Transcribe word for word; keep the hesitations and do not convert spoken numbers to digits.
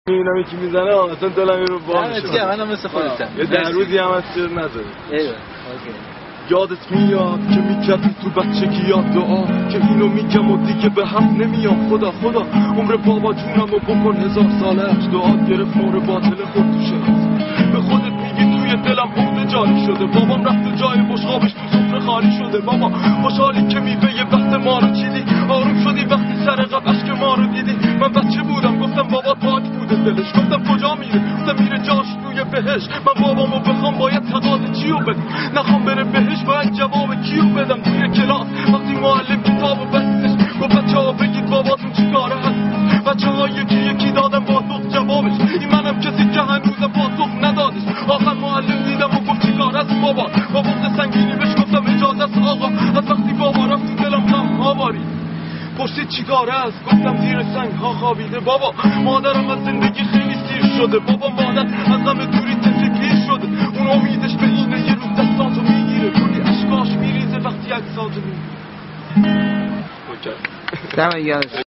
میبینم یکی میزنه اصلا دلم یه رو با میشه. چیه منم مثل خودتم. یه در روزی هم از چیز نداره. ایوه. اوکی. یادت میاد که میکردی تو بچگی یاد دعا که اینو میگم و دیگه به هم نمیام. خدا خدا عمر بابا جونم و بکن هزار سالش. دعات گرفت مور باطل خود تو شناس. به خودت میگی توی دلم عقده جاری شده. بابام رفت جای بشقابش تو سفره خالی شده. بابا خوشحالی که میوه یه وقت ما رو چیدی. آروم شدی وقتی سر قبش که ما رو دیدی. من بچه بودم گفتم بابا پاک بوده دلش. گفتم کجا میره؟ گفتم میره جاش توی بهش. من بابامو بخوام باید تقاضا چیو بدم؟ نخوام بره بهش باید جواب کیو بدم؟ توی کلاس وقتی معلم کتابو بستش گفت بچه‌ها بگید باباتون چیکاره هست. بچه‌ها یکی یکی دادم پاسخ جوابش. این منم کسی که هنوزم پاسخ ندادش. آخر معلم دیدم و گفت چیکاره است بابا. با بغض سنگینی بهش گفتم اجازه است آقا. از وقتی بابا رفت تو دلم غم ها بارید. پشت چیکاره است؟ گفتم زیر سنگ ها خوابیده. بابا مادرم از زندگی خیلی سیر شده. بابا مادر از غم دوری تفکیر شده. اون امیدش به اینه یه روز دستاتو میگیره. کلی اشکاش میریزه وقتی عکساتو میگیره. دم